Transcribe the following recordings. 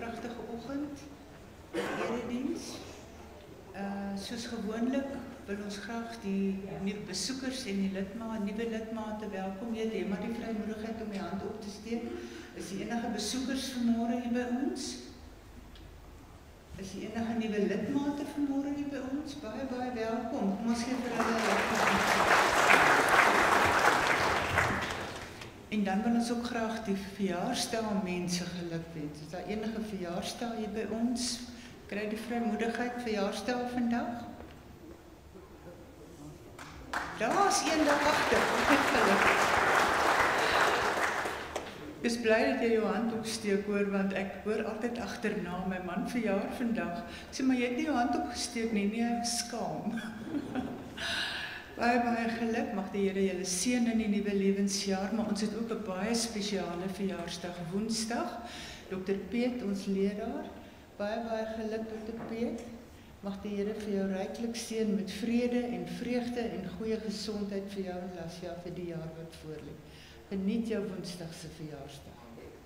pragtige oggend, erediens. Soos gewoonlik wil ons graag die besoekers en die nuwe lidmate welkom heet. Jy maar die vrymoedigheid om die hand op te steek. Is die enige besoekers vanmôre hier by ons? Is die enige nuwe lidmate vanmôre hier by ons? Baie, baie welkom. Kom ons gee vir hulle 'n applaus. En dan wil ons ook graag die verjaarsdag mense gelukwens. Is daar enige verjaarsdag hier by ons? Kry die vrymoedigheid verjaarsdag vandag? Daar is een daar agter. Ek is bly dat jy jou hand opsteek hoor, want ek hoor altyd agterna my man verjaar vandag. Sê maar jy het nie jou hand opgesteek nie, nee, skaam. Baie, baie geluk, mag die Here julle seën in die nuwe lewensjaar, maar ons het ook 'n baie spesiale verjaarsdag Woensdag. Dr. Piet, ons leraar, baie, baie geluk Dr. Piet. Mag die Here vir jou ryklik seën met vrede en vreugde en goeie gesondheid vir jou en Lasja vir die jaar wat voorlê. Geniet jou Woensdag se verjaarsdag.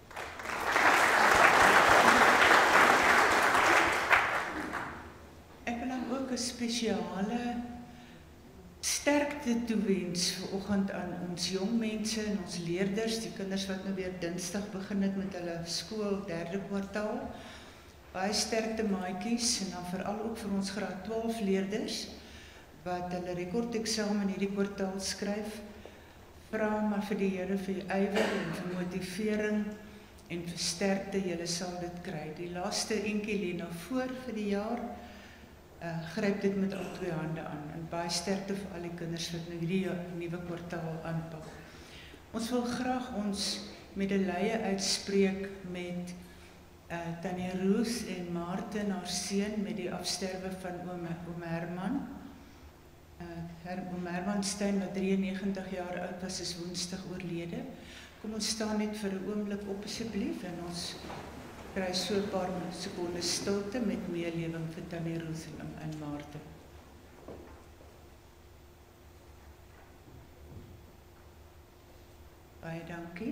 Ek wil dan ook 'n spesiale sterkte toewens vanoggend aan ons jong mense en ons leerders, die kinders wat nou weer Dinsdag begin het met hulle skool, 3de kwartaal. Baie sterkte maatjies en dan veral ook vir ons graad 12 leerders wat hulle rekordeksamen hierdie kwartaal skryf. Vra maar vir die Here vir ywer en vir motivering en vir sterkte, julle sal dit kry. Die laaste entjie lê nou voor vir die jaar. Gryp dit met al twee hande aan en baie sterkte vir al die kinders wat nou hierdie nuwe kwartaal aanpak. Ons wil graag ons medelee uitspreek met Tannie Roos en Martin, haar seun, met die afsterwe van oom Herman. Oom Herman Stein, wat 93 jaar oud was, is Woensdag oorlede. Kom ons staan net vir 'n oomblik op asseblief en ons kry so 'n paar sekondes stilte met meelewing vir Tannie Roos en Martin. Baie dankie.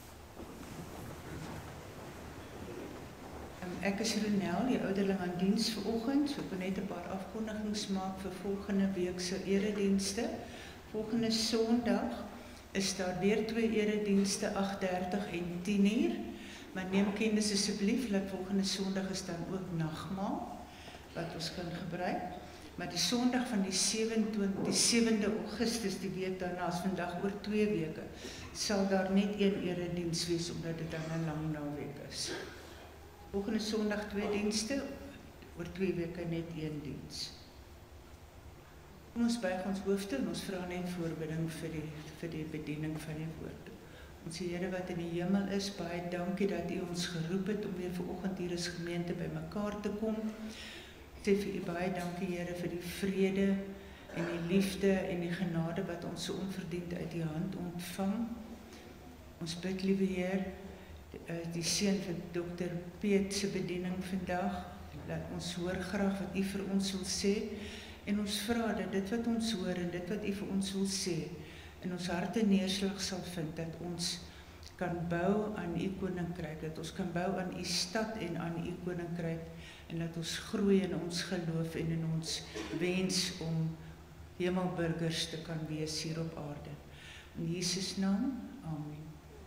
Ek is Ronel, die ouderling aan diens vanoggend. So ek wil net 'n paar afkondigings maak vir volgende week se eredienste. Volgende Sondag is daar weer 2 eredienste, 8:30 en 10:00. Maar neem kennis asseblief dat volgende Sondag is dan ook nagmaal wat ons kan gebruik. Maar die Sondag van die 7de Augustus, die week daarna, is vandag oor 2 weke, sal daar net 1 erediens wees omdat dit dan 'n lang naweek is. Volgende Sondag 2 dienste, oor 2 weke net 1 diens. Kom ons buig ons hoofde en ons vra net voorbidding vir die bediening van die woord. Ons Here wat in die hemel is, baie dankie dat U ons geroep het om weer vanoggend hier as gemeente bymekaar te kom. Sê vir U baie dankie Here vir die vrede en die liefde en die genade wat ons so onverdiend uit U hand ontvang. Ons bid, liewe Heer, die seën vir Dr. Piet se bediening vandag. Laat ons hoor graag wat U vir ons wil sê en ons vra dat dit wat ons hoor en dit wat U vir ons wil sê in ons harte neerslag sal vind, dat ons kan bou aan U koninkryk, dat ons kan bou aan U stad en aan U koninkryk en dat ons groei in ons geloof en in ons wens om hemelburgers te kan wees hier op aarde. In Jesus naam, amen.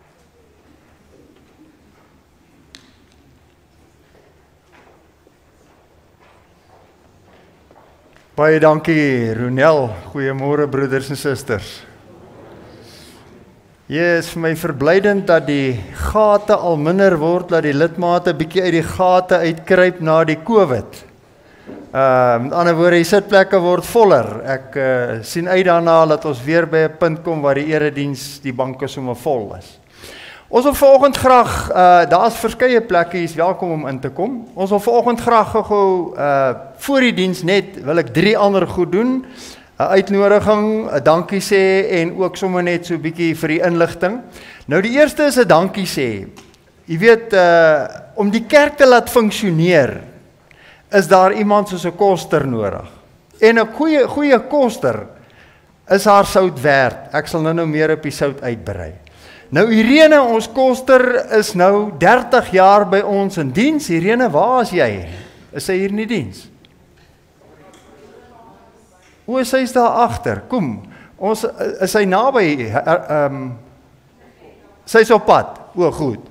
Baie dankie Ronel, goeiemôre broeders en susters. Is vir my verblydend dat die gate al minder word, dat die lidmate bietjie uit die gate uitkruip na die COVID. Met ander woorde, die sitplekke word voller. Ek sien uit daarna dat ons weer by 'n punt kom waar die erediens, die banke sommer vol is. Ons wil vanoggend graag, daar's verskeie plekke, hier is welkom om in te kom. Ons wil vanoggend graag gou voor die diens net, wil ek 3 ander goed doen. 'n Uitnodiging, 'n dankie sê en ook sommer net so 'n bietjie vir die inligting. Nou die eerste is 'n dankie sê. Jy weet, om die kerk te laat funksioneer, is daar iemand soos 'n koster nodig. En 'n goeie koster is haar sout werd. Ek sal nou meer op die sout uitbrei. Nou Irene, ons koster, is nou 30 jaar by ons in diens. Irene, waar is jy? Is sy hier in die diens? O, sy is daar agter. Kom, ons is sy naby. Sy is op pad. O, goed.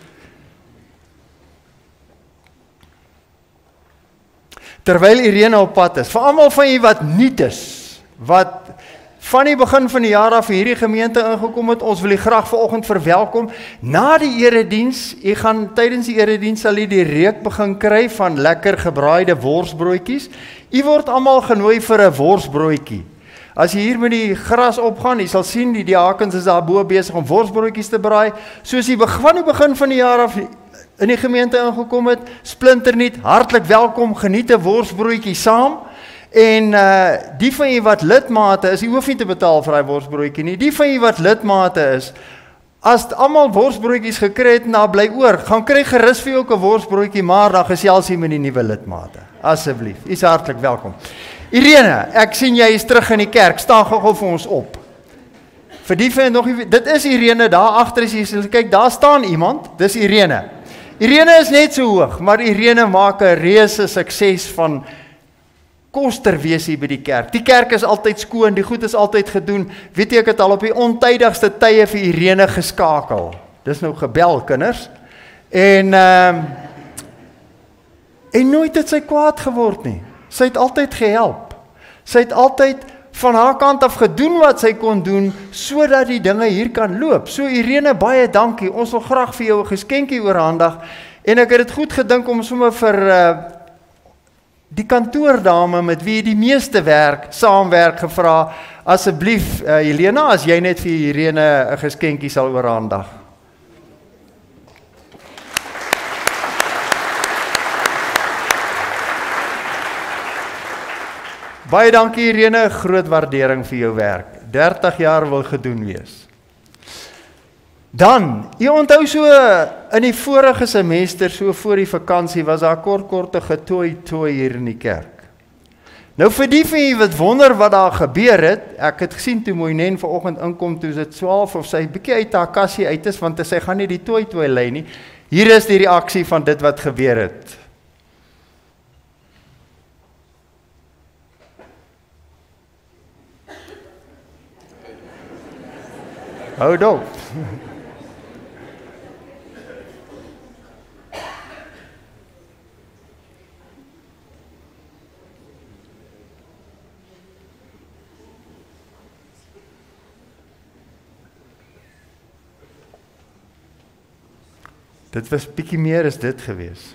Terwyl Irene op pad is, vir almal van julle wat nuut is, wat van die begin van die jaar af hierdie gemeente ingekom het, ons wil julle graag vanoggend verwelkom. Na die erediens, jy gaan tydens die erediens sal jy die reuk begin kry van lekker gebraaide worsbroodjies. Jy word almal genooi vir 'n worsbroodjie. As jy hier met die gras opgaan, jy sal sien die diakens is daar bo besig om worsbroodjies te braai. Soos jy van die begin van die jaar af in die gemeente ingekom het, splinternuut, hartlik welkom, geniet 'n worsbroodjie saam. En die van julle wat lidmate is, jy hoef nie te betaal vir daai worsbroodjie nie. Die van julle wat lidmate is, as almal worsbroodjies gekry het en daar bly oor, gaan kry gerus vir jou ook 'n worsbroodjie, maar dan gesels jy met die nuwe lidmate. Asseblief, jy is hartlik welkom. Irene, ek sien jy is terug in die kerk. Staan gou vir ons op. Vir die van nog nie, dit is Irene, daar agter is jy, kyk, daar staan iemand, dis Irene. Irene is net so hoog, maar Irene maak 'n reuse sukses van koster wees hier by die kerk. Die kerk is altyd skoon, die goed is altyd gedoen. Weet jy, ek het al op die ontydigste tye vir Irene geskakel. Dis nou gebel, kinders. En nooit het sy kwaad geword nie. Sy het altyd gehelp. Sy het altyd van haar kant af gedoen wat sy kon doen, sodat die dinge hier kan loop. So Irene, baie dankie. Ons wil graag vir jou 'n geskenkie oorhandig. En ek het dit goed gedink om sommer vir die kantoordame met wie die meeste saamwerk gevra, asseblief Helena, as jy net vir Irene 'n geskenkie sal oorhandig. Baie dankie Irene, groot waardering vir jou werk. 30 jaar wil gedoen wees. Dan, jy onthou so in die vorige semester, so voor die vakansie, was daar korte getooi hier in die kerk. Nou vir die van julle wat wonder wat daar gebeur het, ek het gesien toe Moinen vanoggend inkom, toe dit 12 of sy bietjie uit haar kassie uit is, want sy gaan nie die tooi lei nie. Hier is die reaksie van dit wat gebeur het. Hou dop. Dit was bietjie meer as dit gewees.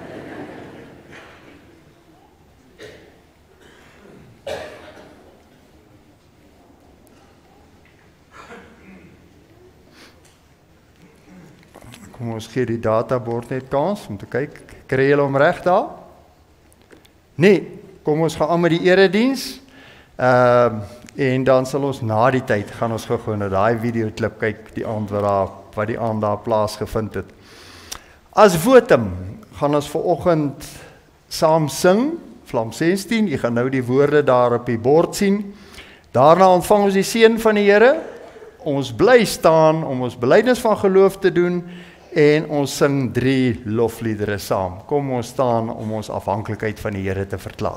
Kom ons gee die databord net kans om te kyk, kry julle hom reg daar? Nee, kom ons gaan aan met die erediens. En dan sal ons na die tyd gaan ons gou na daai videoklip kyk, die aand wat die aand daar plaasgevind het. As votum gaan ons vanoggend saam sing, Psalm 16, jy gaan nou die woorde daar op die bord sien. Daarna ontvang ons die seën van die Here. Ons bly staan om ons belydenis van geloof te doen en ons sing 3 lofliedere saam. Kom ons staan om ons afhanklikheid van die Here te verklaar.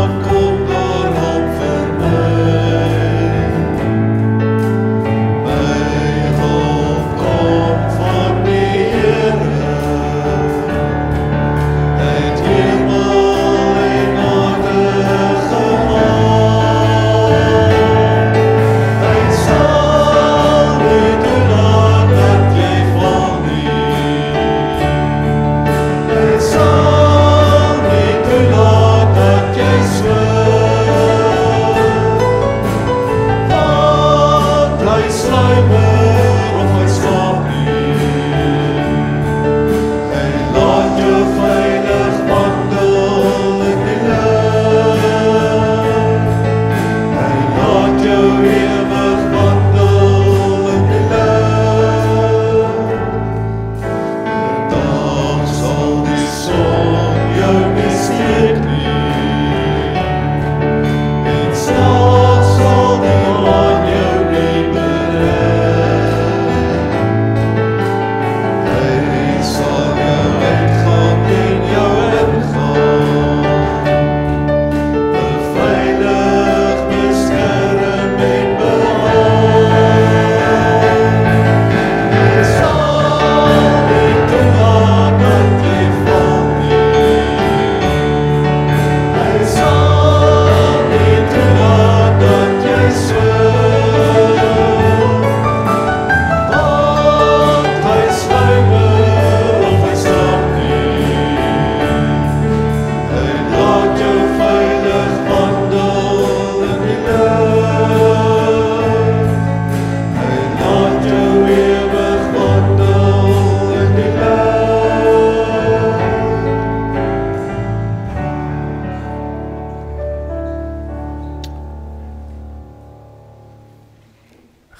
Maar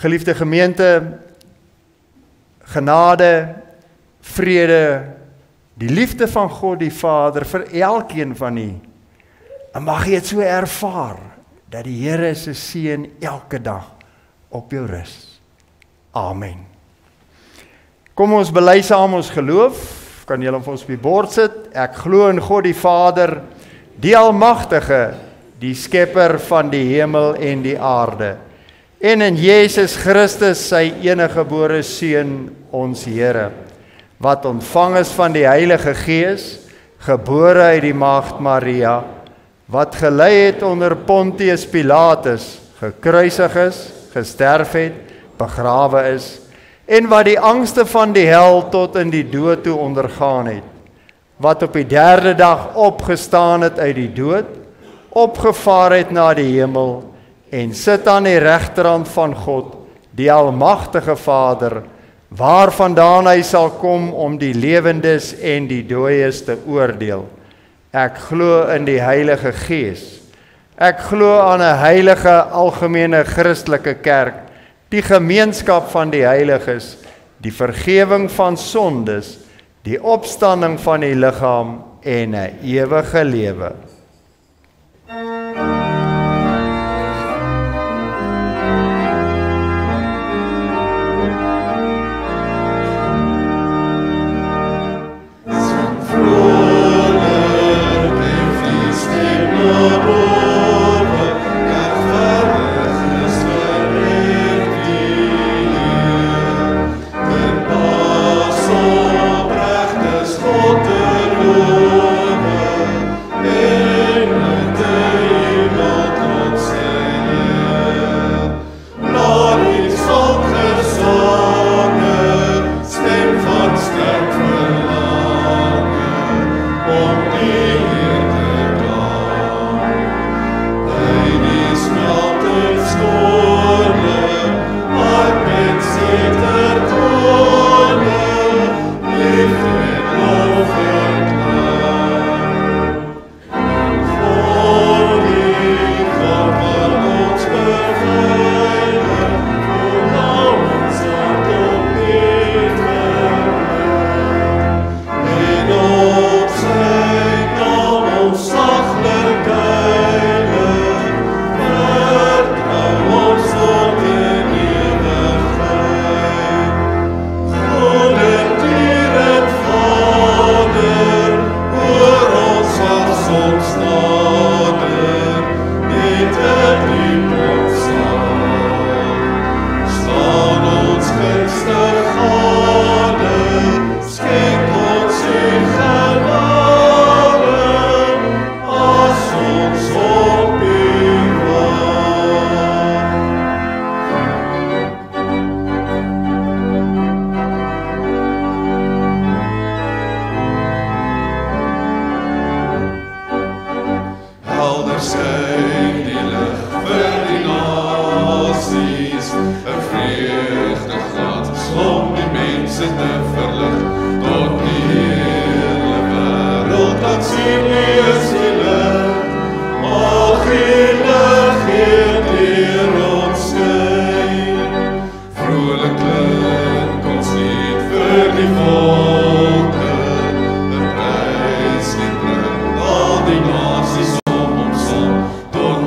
Geliefde gemeente, genade, vrede, die liefde van God die Vader vir elkeen van u. En mag jy dit so ervaar, dat die Here se seën elke dag op jou rus. Amen. Kom ons bely saam ons geloof, kan julle vir ons op die bord sit. Ek glo in God die Vader, die Almagtige, die Skepper van die hemel en die aarde, en in Jesus Christus sy eniggebore Seun, ons Here, wat ontvang is van die Heilige Gees, gebore uit die Maagd Maria, wat gelei het onder Pontius Pilatus, gekruisig is, gesterf het, begrawe is, en wat die angste van die hel tot in die dood toe ondergaan het, wat op die 3de dag opgestaan het uit die dood, opgevaar het na die hemel, en sit aan die regterhand van God, die Almagtige Vader, waarvandaan hy sal kom om die lewendes en die dooies te oordeel. Ek glo in die Heilige Gees. Ek glo aan 'n heilige algemene Christelike kerk, die gemeenskap van die heiliges, die vergewing van sondes, die opstanding van die liggaam en 'n ewige lewe. Tot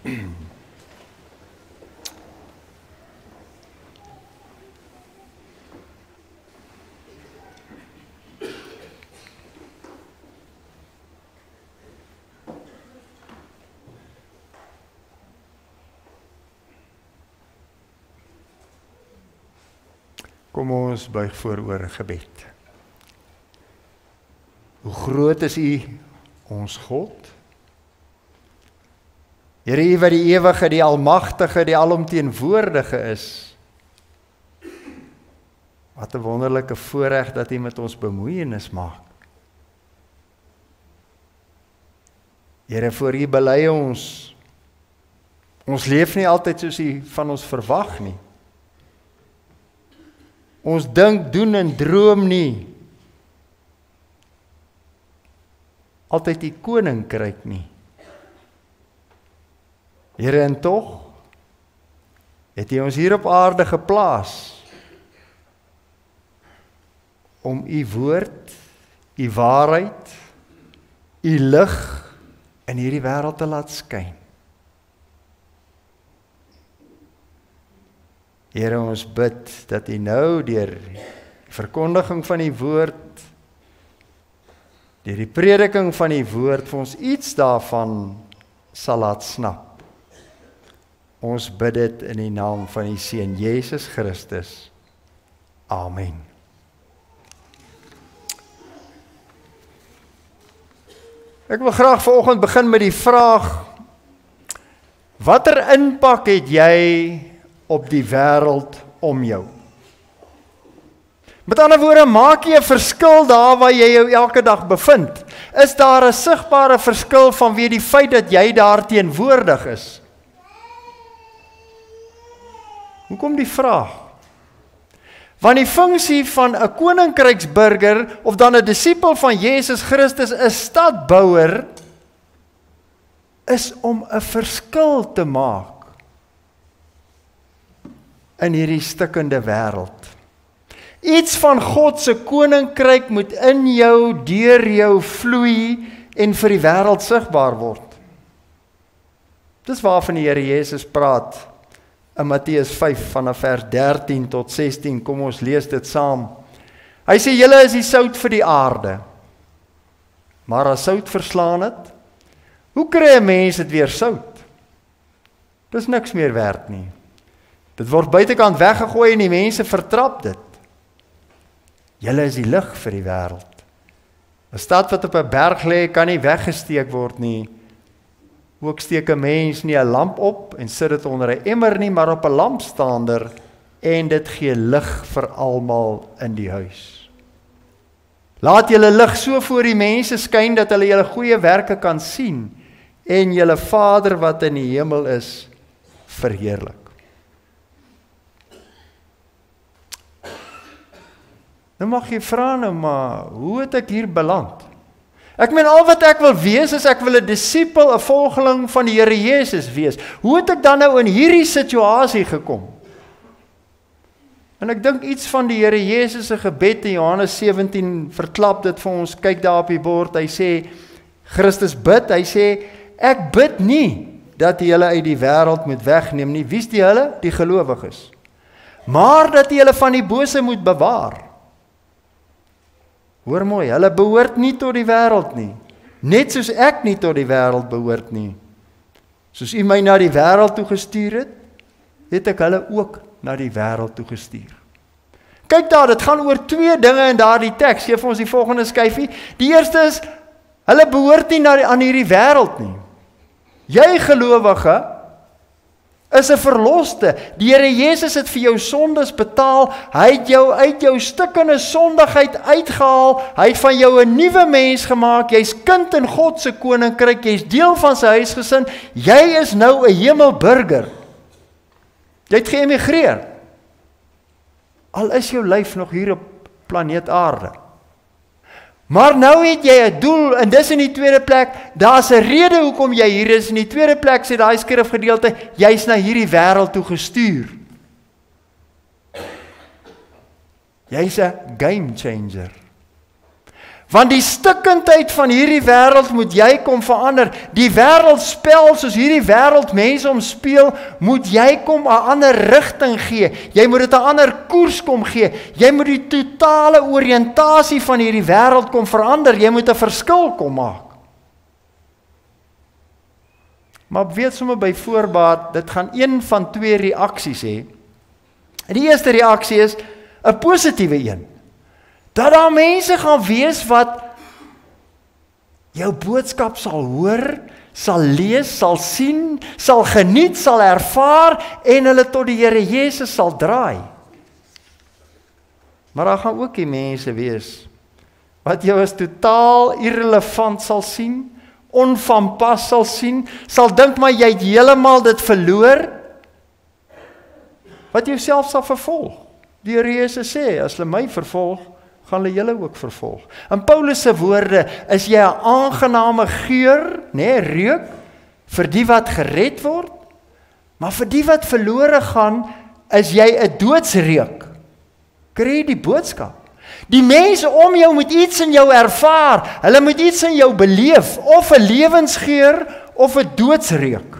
Kom ons buig vooroor gebed. Hoe groot is U, ons God? Here, U wat die ewige, die almagtige, die alomteenwoordige is. Wat 'n wonderlike voorreg dat U met ons bemoeienis maak. Here, voor U bely ons leef nie altyd soos U van ons verwag nie. Ons dink, doen en droom nie altyd die koninkryk nie. Here, en tog het U ons hier op aarde geplaas om U woord, U waarheid, U lig in hierdie wêreld te laat skyn. Here, ons bid dat U nou deur die verkondiging van die woord, deur die prediking van die woord vir ons iets daarvan sal laat snap. Ons bid dit in die naam van die Seun Jesus Christus. Amen. Ek wil graag vanoggend begin met die vraag: watter impak het jy op die wêreld om jou? Met ander woorde, maak jy 'n verskil daar waar jy jou elke dag bevind? Is daar 'n sigbare verskil vanweë die feit dat jy daar teenwoordig is? Hoekom die vraag? Want die funksie van 'n koninkryksburger of dan 'n disipel van Jesus Christus, 'n stadbouer, is om 'n verskil te maak in hierdie stikkende wêreld. Iets van God se koninkryk moet in jou, deur jou vloei en vir die wêreld sigbaar word. Dis waarvan die Here Jesus praat in Matteus 5 vanaf vers 13 tot 16. Kom ons lees dit saam. Hy sê, julle is die sout vir die aarde. Maar as sout verslaan het, hoe kry 'n mens dit weer sout? Dis niks meer werd nie. Dit word buitekant weggegooi en die mense vertrap dit. Julle is die lig vir die wêreld. 'n Stad wat op 'n berg lê, kan nie weggesteek word nie. Ook steek 'n mens nie 'n lamp op en sit dit onder 'n emmer nie, maar op 'n lampstander, en dit gee lig vir almal in die huis. Laat julle lig so voor die mense skyn dat hulle julle goeie werke kan sien en julle Vader wat in die hemel is verheerlik. Nou mag jy vra nou, maar hoe het ek hier beland? Ek meen, al wat ek wil wees is, ek wil 'n disipel, 'n volgeling van die Here Jesus wees. Hoe het ek dan nou in hierdie situasie gekom? En ek dink iets van die Here Jesus se gebed in Johannes 17 verklap dit vir ons. Kyk daar op die bord, hy sê, Christus bid, hy sê, ek bid nie dat jy hulle uit die wêreld moet wegneem nie. Wie's die hulle? Die gelowiges. Maar dat jy hulle van die bose moet bewaar. Hoor mooi, hulle behoort nie tot die wêreld nie. Net soos ek nie tot die wêreld behoort nie. Soos U my na die wêreld toe gestuur het, het ek hulle ook na die wêreld toe gestuur. Kyk daar, dit gaan oor twee dinge in daardie teks. Gee vir ons die volgende skyfie. Die eerste is, hulle behoort nie aan hierdie wêreld nie. Jy gelowige is 'n verloste. Die Here Jesus het vir jou sondes betaal. Hy het jou uit jou stikkende sondigheid uitgehaal. Hy het van jou 'n nuwe mens gemaak. Jy's kind in God se koninkryk. Jy's deel van sy huisgesin. Jy is nou 'n hemelburger. Jy het geëmigreer. Al is jou lyf nog hier op planeet Aarde. Maar nou het jy 'n doel, en dis in die tweede plek, daar's 'n rede hoekom jy hier is. In die tweede plek sê daai skrifgedeelte, jy's na hierdie wêreld toe gestuur. Jy's 'n game changer. Want die stikkindheid van hierdie wêreld moet jy kom verander. Die wêreldspel soos hierdie wêreld mense om speel, moet jy kom 'n ander rigting gee. Jy moet dit 'n ander koers kom gee. Jy moet die totale oriëntasie van hierdie wêreld kom verander. Jy moet 'n verskil kom maak. Maar weet sommer by voorbaat, dit gaan een van twee reaksies hê. Die eerste reaksie is 'n positiewe een. Dat daar mense gaan wees wat jou boodskap sal hoor, sal lees, sal sien, sal geniet, sal ervaar en hulle tot die Here Jesus sal draai. Maar daar gaan ook die mense wees wat jou as totaal irrelevant sal sien, onvanpas sal sien, sal dink maar jy het heeltemal dit verloor, wat jouself sal vervolg. Die Here Jesus sê, as hulle my vervolg, gaan hulle julle ook vervolg. In Paulus se woorde, is jy 'n aangename geur, reuk, vir die wat gered word, maar vir die wat verlore gaan, is jy 'n doodsreuk. Kry jy die boodskap? Die mense om jou moet iets in jou ervaar, hulle moet iets in jou beleef, of 'n lewensgeur, of 'n doodsreuk.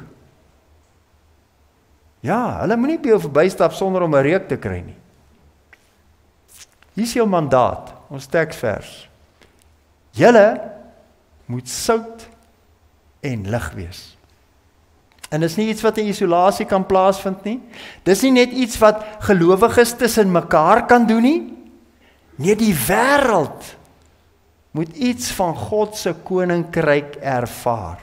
Ja, hulle moet nie by jou verbystap sonder om 'n reuk te kry nie. Hier is jou mandaat, ons teksvers. Julle moet sout en lig wees. En dis nie iets wat in isolasie kan plaasvind nie. Dis nie net iets wat gelowiges tussen mekaar kan doen nie. Nee, die wêreld moet iets van God se koninkryk ervaar.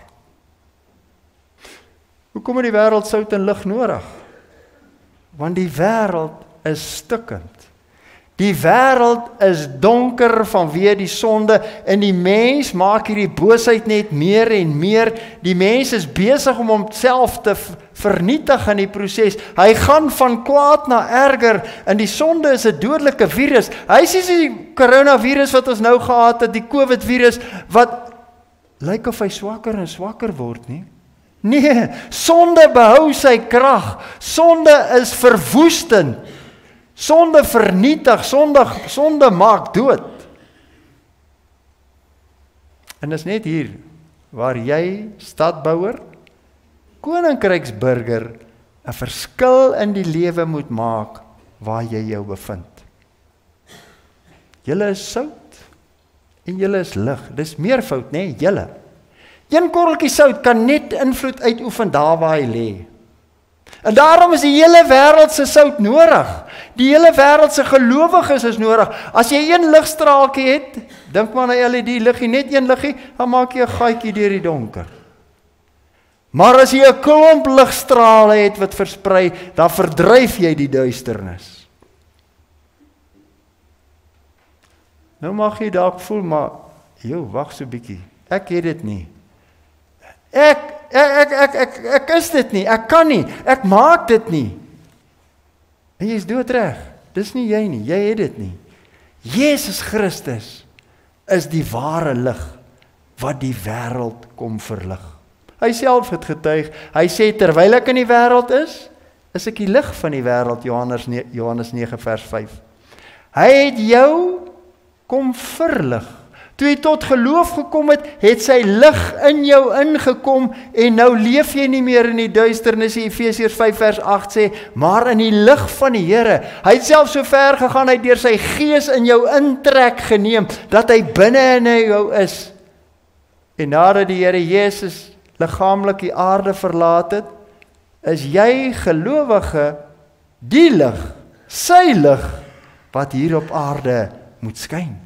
Hoekom het die wêreld sout en lig nodig? Want die wêreld is stikkend. Die wêreld is donker vanweë die sonde en die mens maak hierdie boosheid net meer en meer. Die mens is besig om homself te vernietig in die proses. Hy gaan van kwaad na erger en die sonde is 'n dodelike virus. Hy sê die coronavirus wat ons nou gehad het, die COVID virus wat lyk of hy swakker en swakker word, nie? Nee, sonde behou sy krag. Sonde is verwoestend. Sonde vernietig, sonde maak dood. En dis net hier, waar jy, stadbouer, koninkryksburger, 'n verskil in die lewe moet maak, waar jy jou bevind. Julle is sout, en julle is lig. Dis meervoud, nee, julle. Een korreltjie sout kan net invloed uitoefen daar waar hy lê. En daarom is die hele wêreld se sout nodig. Die hele wêreld se gelowiges is nodig. As jy een ligstraaltjie het, dink maar na LED liggie, net een liggie, dan maak jy 'n gaatjie deur die donker. Maar as jy 'n klomp ligstrale het wat versprei, dan verdryf jy die duisternis. Nou mag jy dalk voel, maar wag so 'n bietjie. Ek het dit nie. Ek is dit nie, ek kan nie, ek maak dit nie. En jy is doodreg, dis nie jy nie, jy het dit nie. Jesus Christus is die ware lig wat die wêreld kom verlig. Hy self het getuig, hy sê terwyl ek in die wêreld is ek die lig van die wêreld, Johannes 9 vers 5. Hy het jou kom verlig. Toe jy tot geloof gekom het, het sy lig in jou ingekom en nou leef jy nie meer in die duisternis, Efesiërs 5 vers 8 sê, maar in die lig van die Here. Hy het self so ver gegaan, hy het deur sy gees in jou intrek geneem, dat hy binne in jou is. En nadat die Here Jesus liggaamlik die aarde verlaat het, is jy gelowige die lig, sy lig, wat hier op aarde moet skyn.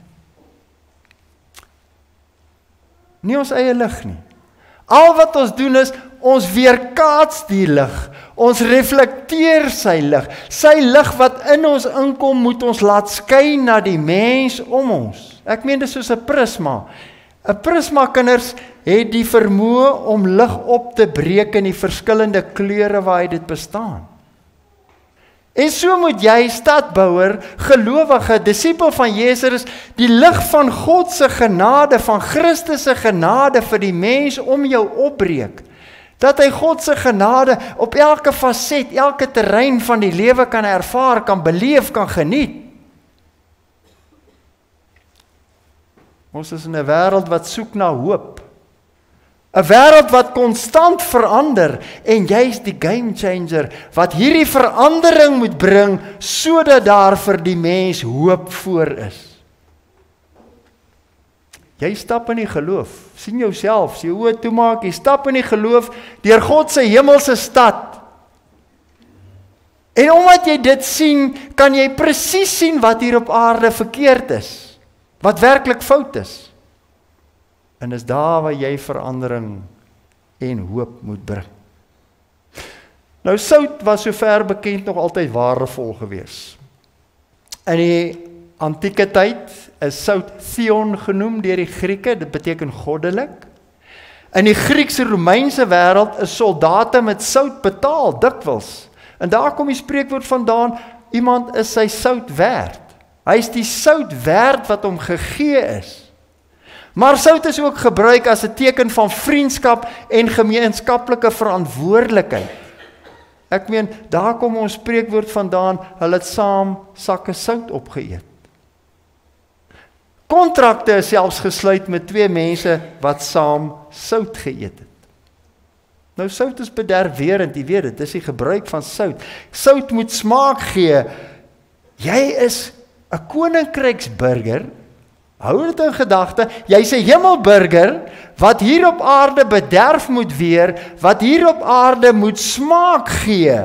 Nie ons eie lig nie. Al wat ons doen is, ons weerkaats die lig. Ons reflekteer sy lig. Sy lig wat in ons inkom, moet ons laat skyn na die mens om ons. Ek meen dit is soos 'n prisma. 'n Prisma kinders het die vermoë om lig op te breek in die verskillende kleure waar dit bestaan. En so moet jy, stadbouer, gelowige, disipel van Jesus, die lig van God se genade, van Christus se genade vir die mens om jou opbreek. Dat hy God se genade op elke faset, elke terrein van die lewe kan ervaar, kan beleef, kan geniet. Ons is in 'n wêreld wat soek na hoop. 'n Wêreld wat konstant verander en jy's die game changer wat hierdie verandering moet bring sodat daar vir die mens hoop voor is. Jy stap in die geloof, sien jouself, as jy oë toemaak, jy stap in die geloof deur God se hemelse stad. En omdat jy dit sien, kan jy presies sien wat hier op aarde verkeerd is, wat werklik fout is. En is daar waar jy verandering en hoop moet bring. Nou sout was sover bekend nog altyd waardevol gewees. In die antieke tyd is sout theon genoem deur die Grieke, dit beteken goddelik. In die Griekse Romeinse wêreld is soldate met sout betaal, dikwels. En daar kom die spreekwoord vandaan, iemand is sy sout werd. Hy is die sout werd wat hom gegee is. Maar sout is ook gebruik as 'n teken van vriendskap en gemeenskaplike verantwoordelikheid. Ek meen, daar kom ons spreekwoord vandaan, hulle het saam sakke sout opgeëet. Kontrakte is selfs gesluit met twee mense wat saam sout geëet het. Nou sout is bederwerend, jy weet dit, dis die gebruik van sout. Sout moet smaak gee. Jy is 'n koninkryksburger, hou dit in gedagte, jy's 'n hemelburger, wat hier op aarde bederf moet weer, wat hier op aarde moet smaak gee.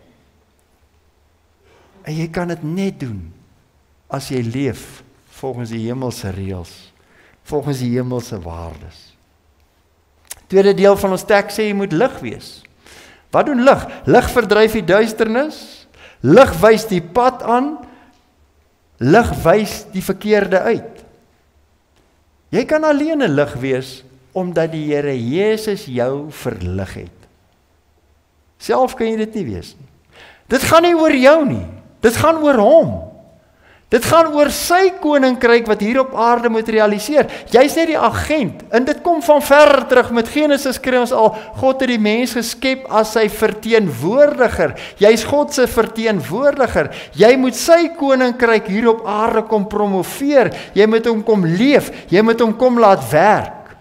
En jy kan dit net doen, as jy leef, volgens die hemelse reëls, volgens die hemelse waardes. Tweede deel van ons teks sê jy moet lig wees. Wat doen lig? Lig verdryf die duisternis, lig wys die pad aan, lig wys die verkeerde uit. Jy kan alleen 'n lig wees, omdat die Here Jesus jou verlig het. Self kan jy dit nie wees nie. Dit gaan nie oor jou nie, dit gaan oor hom. Dit gaan oor sy koninkryk wat hier op aarde moet realiseer. Jy's net die agent, en dit kom van ver terug. Met Genesis skryf ons al, God het die mens geskep as sy verteenwoordiger. Jy's God se verteenwoordiger. Jy moet sy koninkryk hier op aarde kom promoveer. Jy moet hom kom leef. Jy moet hom kom laat werk.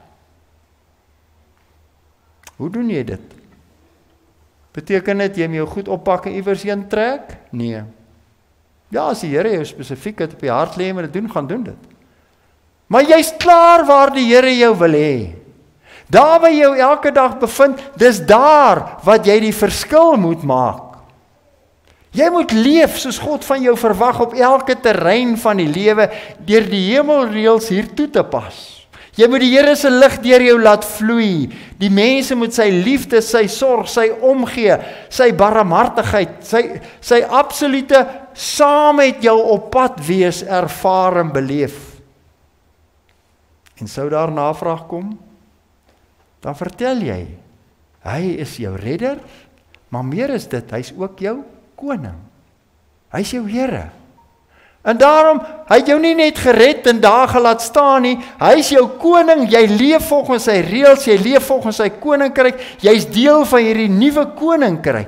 Hoe doen jy dit? Beteken dit jy moet jou goed oppak en iewers heen trek? Nee. Ja, as die Here jou spesifiek het op die hart lê om dit doen, gaan doen dit. Maar jy's klaar waar die Here jou wil hê. Daar waar jy jou elke dag bevind, dis daar wat jy die verskil moet maak. Jy moet leef soos God van jou verwag op elke terrein van die lewe, deur die hemelreëls hier toe te pas. Jy moet die Here se lig deur jou laat vloei. Die mense moet sy liefde, sy sorg, sy omgee, sy barmhartigheid, sy absolute saam met jou op pad wees, ervaar en beleef. En sou daar navraag kom, dan vertel jy, hy is jou redder, maar meer is dit, hy is ook jou koning. Hy is jou Here. En daarom, hy het jou nie net gered en daar gelaat staan nie, hy is jou koning, jy leef volgens sy reëls, jy leef volgens sy koninkryk, jy is deel van hierdie nuwe koninkryk.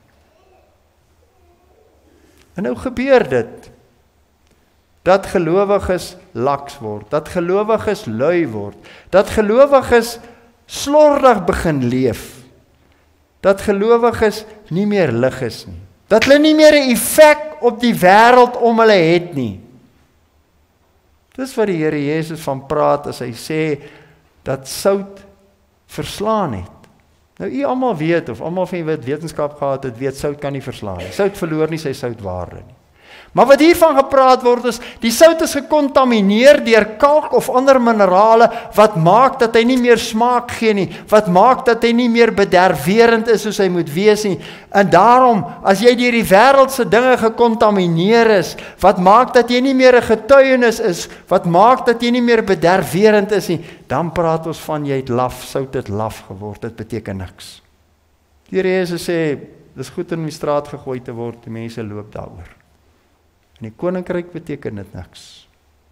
En nou gebeur dit, dat gelowiges laks word, dat gelowiges lui word, dat gelowiges slordig begin leef, dat gelowiges nie meer lig is nie, dat hulle nie meer 'n effek op die wêreld om hulle het nie. Dis wat die Here Jesus van praat as hy sê dat sout verslaan het. Nou u almal weet, of almal van julle wat wetenskap gehad het, weet sout kan nie verslaan nie. Sout verloor nie sy soutwaarde nie. Maar wat hiervan gepraat word is, die sout is gekontamineer deur kalk of ander minerale, wat maak dat hy nie meer smaak gee nie, wat maak dat hy nie meer bederwerend is soos hy moet wees nie. En daarom, as jy deur die wêreldse dinge gekontamineer is, wat maak dat jy nie meer 'n getuienis is, wat maak dat jy nie meer bederwerend is nie, dan praat ons van jy het laf, sout het laf geword, dit beteken niks. Die Here Jesus sê, dis goed om in die straat gegooi te word, die mense loop daaroor. In die koninkryk beteken dit niks.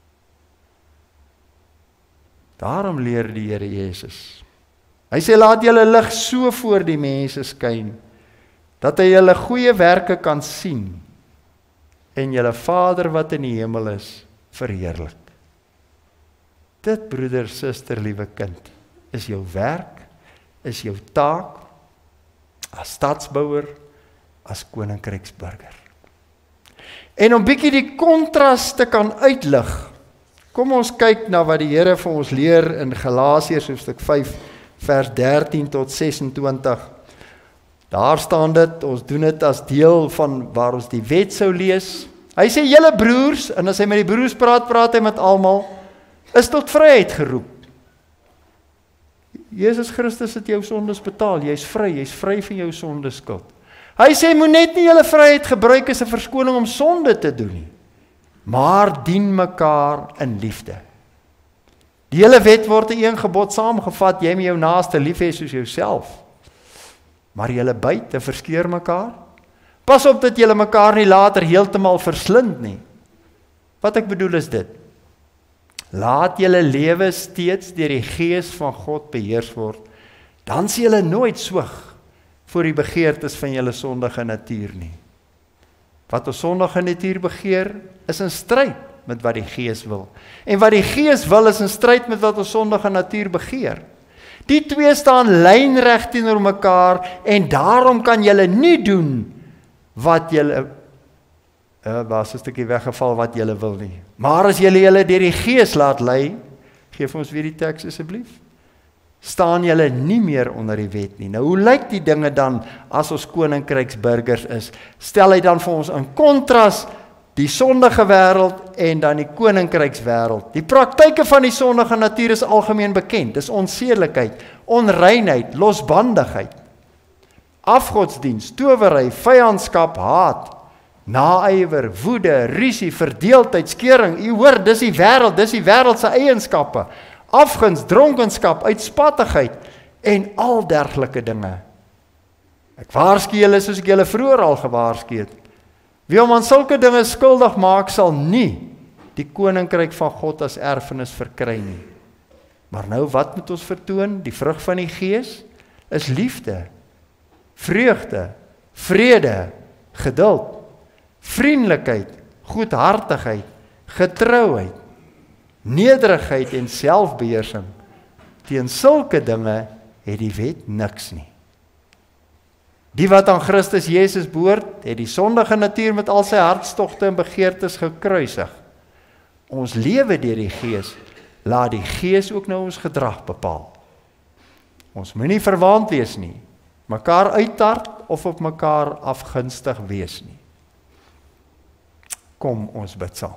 Daarom leer die Here Jesus. Hy sê, laat julle lig so voor die mense skyn, dat hy julle goeie werke kan sien, en julle Vader wat in die hemel is, verheerlik. Dit, broeder, suster, liewe kind, is jou werk, is jou taak, as stadsbouer, as koninkryksburger. En om bietjie die kontras te kan uitlig, kom ons kyk na wat die Here vir ons leer in Galasiërs hoofstuk 5, vers 13 tot 26. Daar staan dit, ons doen dit as deel van waar ons die wet sou lees. Hy sê, julle broers, en as hy met die broers praat, praat hy met almal, is tot vryheid geroep. Jesus Christus het jou sondes betaal, jy's vry van jou sondeskuld. Hy sê, moet net nie julle vryheid gebruik as 'n verskoning om sonde te doen nie, maar dien mekaar in liefde. Die hele wet word in een gebod saamgevat, jy moet jou naaste lief hê soos jouself. Maar julle byt en verskeur mekaar. Pas op dat julle mekaar nie later heeltemal verslind nie. Wat ek bedoel is dit. Laat julle lewe steeds deur die Gees van God beheers word, dan sal julle nooit soeg voor die begeertes van julle sondige natuur nie. Wat ons sondige natuur begeer, is in stryd met wat die Gees wil. En wat die Gees wil, is in stryd met wat ons sondige natuur begeer. Die twee staan lynreg teenoor mekaar, en daarom kan julle nie doen wat julle, was 'n stukkie weggeval wat julle wil nie. Maar as julle deur die Gees laat lei, geef ons weer die teks asseblief, staan julle nie meer onder die wet nie. Nou, hoe lyk die dinge dan as ons koninkryksburgers is? Stel hy dan vir ons in kontras die sondige wêreld en dan die koninkrykswêreld. Die praktyke van die sondige natuur is algemeen bekend. Dis onsedelikheid, onreinheid, losbandigheid, afgodsdiens, towery, vyandskap, haat, naaiwer, woede, rusie, verdeeldheid, skeuring. U hoor, dis die wêreld se eienskappe. Afguns, dronkenskap, uitspattigheid en al dergelike dinge. Ek waarsku julle soos ek julle vroeër al gewaarsku het. Wie hom aan sulke dinge skuldig maak, sal nie die koninkryk van God as erfenis verkry nie. Maar nou, wat moet ons vertoon? Die vrug van die Gees is liefde, vreugde, vrede, geduld, vriendelikheid, goedhartigheid, getrouheid, nederigheid en selfbeheersing. Teen sulke dinge het die wet niks nie. Die wat aan Christus Jesus behoort, het die sondige natuur met al sy hartstogte en begeertes gekruisig. Ons lewe deur die Gees, laat die Gees ook nou ons gedrag bepaal. Ons moenie verwaand wees nie, mekaar uittart of op mekaar afgunstig wees nie. Kom ons bid saam.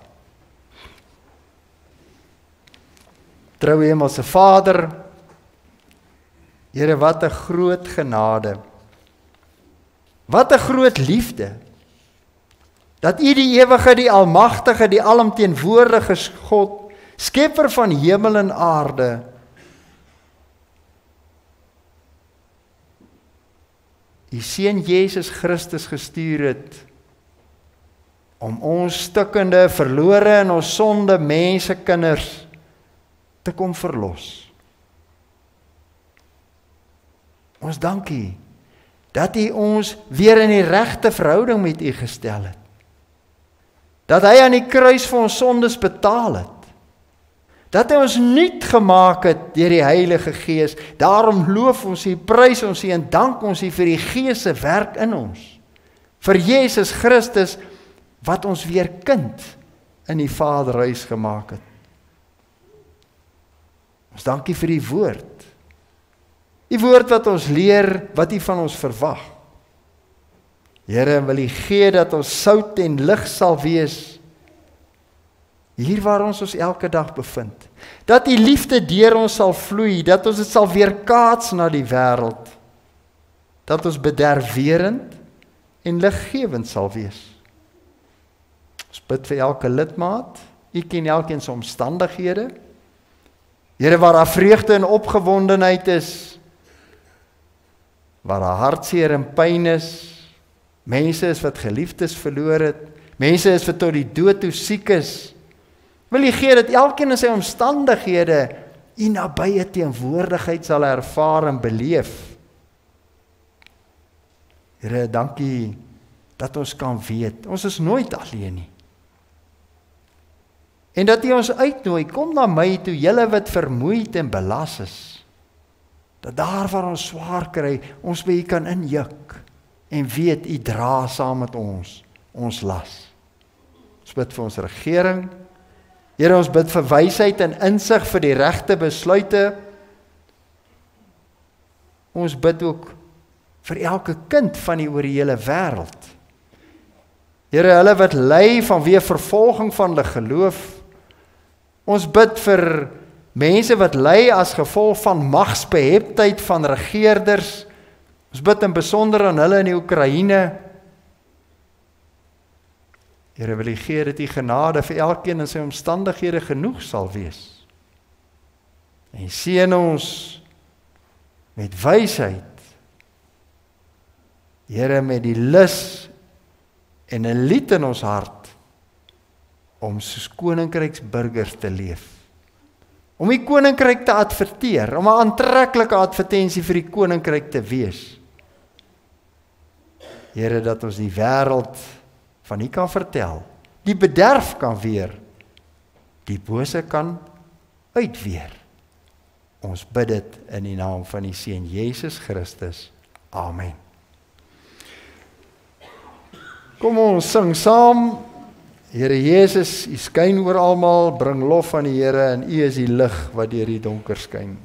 Trouwe Hemelse Vader, Here, wat 'n groot genade, wat 'n groot liefde, dat U die ewige, die almagtige, die alomteenwoordige God, skepper van hemel en aarde, U seun Jesus Christus gestuur het, om ons stikkende, verlore in ons sonde mensekinders te kom verlos. Ons dank U, dat U ons weer in die regte verhouding met U gestel het. Dat Hy aan die kruis vir ons sondes betaal het. Dat Hy ons nuut gemaak het deur die Heilige Gees. Daarom loof ons U, prys ons U en dank ons U vir die Gees se werk in ons. Vir Jesus Christus, wat ons weer kind in die Vaderhuis gemaak het. Ons dank U vir die woord. Die woord wat ons leer, wat U van ons verwag. Here, wil U gee dat ons sout en lig sal wees, hier waar ons elke dag bevind. Dat U liefde deur ons sal vloei, dat ons dit sal weerkaats na die wêreld. Dat ons bederfwerend en liggewend sal wees. Ons bid vir elke lidmaat, U ken elkeen se omstandighede. Here, waar daar vreugde en opgewondenheid is, waar daar hartseer en pyn is, mense is wat geliefdes verloor het, mense is wat tot die dood toe siek is, wil U gee dat elkeen in sy omstandighede U nabye teenwoordigheid sal ervaar en beleef. Here, dankie dat ons kan weet, ons is nooit alleen nie. En dat U ons uitnooi, kom na my toe, julle wat vermoeid en belas is. Dat daar waar ons swaar kry, ons by U kan injuk en weet U dra saam met ons las. Ons bid vir ons regering. Here, ons bid vir wysheid en insig vir die regte besluite. Ons bid ook vir elke kind van U oor die hele wêreld. Here, hulle wat ly vanweë vervolging van hulle geloof. Ons bid vir mense wat ly as gevolg van magsbeheptheid van regerders. Ons bid in besonder aan hulle in die Oekraïne. Here, wil U gee dat U genade vir elkeen in sy omstandighede genoeg sal wees. En seën ons met wysheid. Here, met die lus en 'n lied in ons hart om soos koninkryksburgers te leef. Om die koninkryk te adverteer, om 'n aantreklike advertensie vir die koninkryk te wees. Here, dat ons die wêreld van U kan vertel, die bederf kan weer, die bose kan uitweer. Ons bid dit in die naam van die Seun Jesus Christus. Amen. Kom ons sing saam. Here Jesus, U skyn oor almal, bring lof aan die Here en U is die lig wat deur die donker skyn.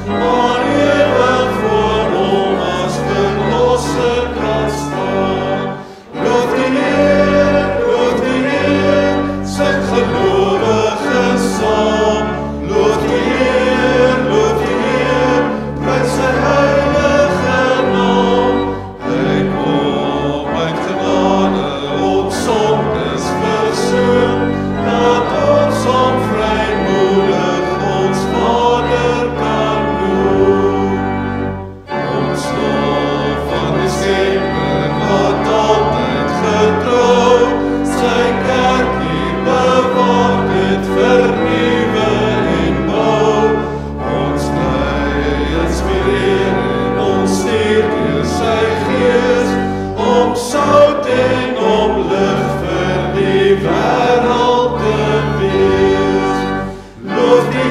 maar ewig voor hom as verlosser kan staan. Loof die Heer, sing gelowiges saam. Loof die Heer, prys sy heilige naam. Hy kom uit genade, ons sondes versoen, laat ons hom vrymoedig ons Vader kan noem. Ons lof aan die Skepper wat altyd getrou, sy kerk hier bewaar, dit vernuwe en bou. Ons bly inspireer en ons stuur deur sy gees, om sout en om lig vir die wêreld te wees. Loof die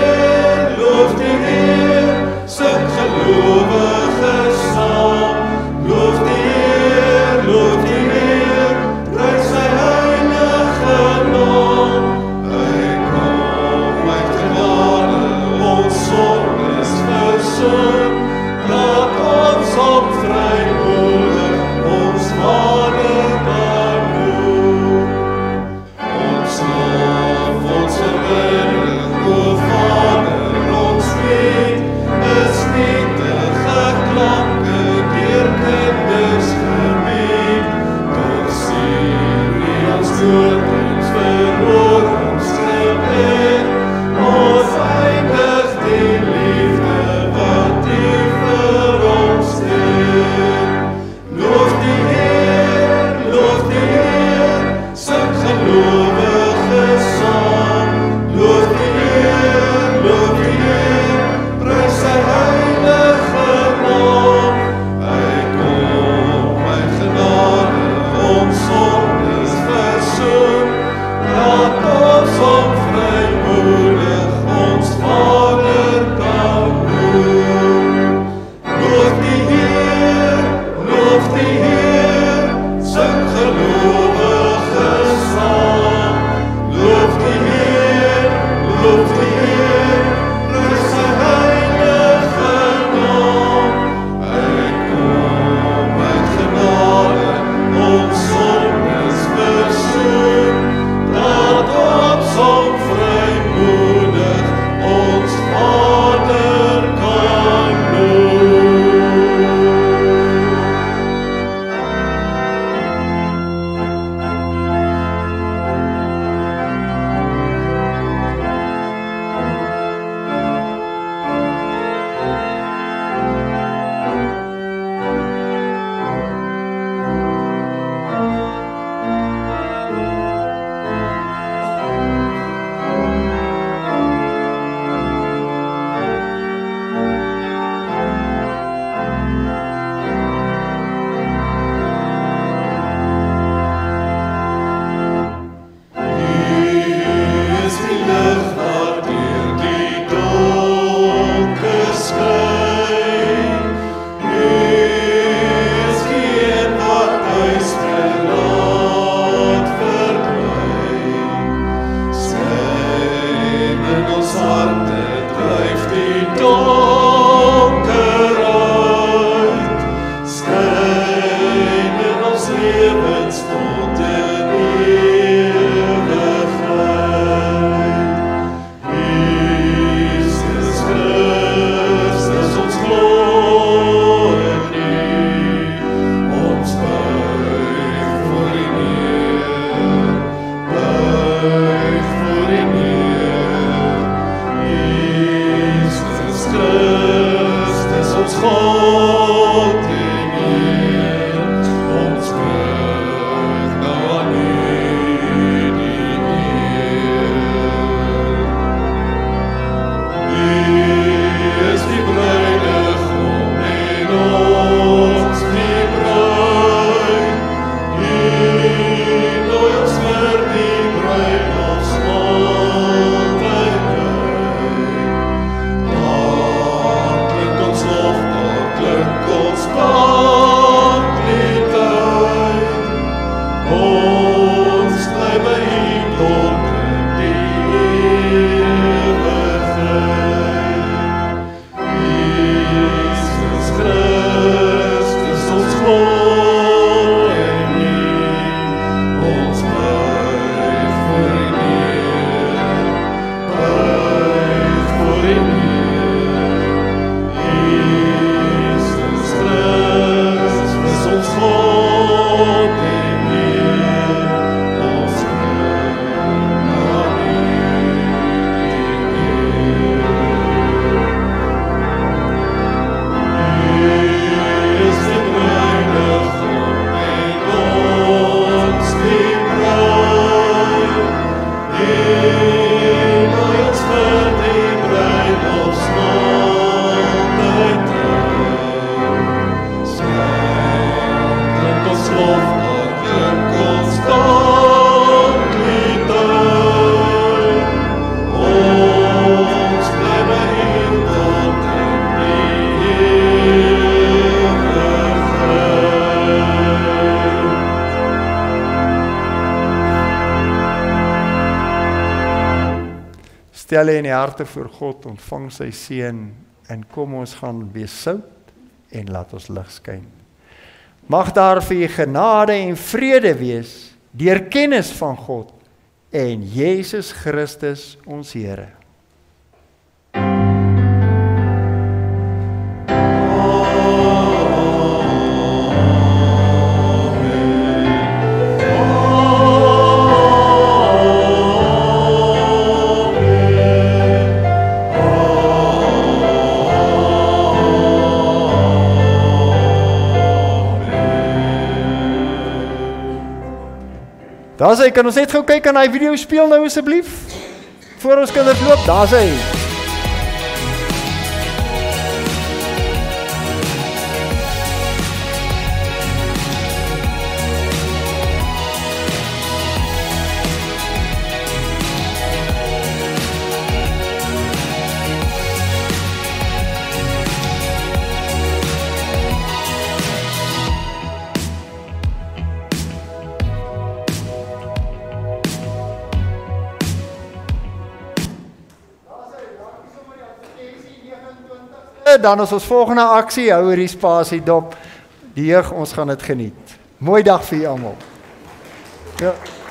Heer, sing gelowiges saam. Loof die Heer, prys sy heilige naam. Hy kom uit genade, ons sondes versoen, laat ons hom vrymoedig ons Vader kan noem. Ons lof, ons verwinning, o Vader, ons lied, is nietige klanke deur kinders gebied. Doch sien wie ons dood, ons verhoor, ons gebed, ons eindig die liefde wat U vir ons het. Loof die Heer, sing gelowiges saam. Loof die Heer, prys sy heilige naam. Hy kom uit genade, ons sondes versoen, laat ons hom vrymoedig ons Vader kan noem. Loof die Heer, sing gelowiges saam. Loof die Heer, prys sy heilige naam. Hy kom uit genade, ons sondes versoen, laat ons hom vrymoedig ons Vader kan noem. Is die lig wat deur die donker skyn. Is die een wat duister laat verdwyn. Skyn in ons harte, dryf die donker uit. Skyn in ons lewens tot in Jesus Christus, ons glo in U, ons buig voor U neer, buig voor U neer. Jesus Christus, ons God en Heer, ons buig nou aan U die eer. U is die bruidegom en ons die bruid. U nooi ons vir die bruiloftsmaaltyd uit. Daar klink ons lof, daar klink stel in die harte voor God, ontvang sy seën en kom ons gaan wees sout en laat ons lig skyn. Mag daar vir u genade en vrede wees deur kennis van God en Jesus Christus ons Here. Daar sê, kan ons net gou kyk aan die video speel nou asseblief? Voor ons kinders loop, daar sê. Dan is ons volgende aksie, hou hierdie spasie dop. Die jeug, ons gaan dit geniet. Mooi dag vir julle almal. Ja.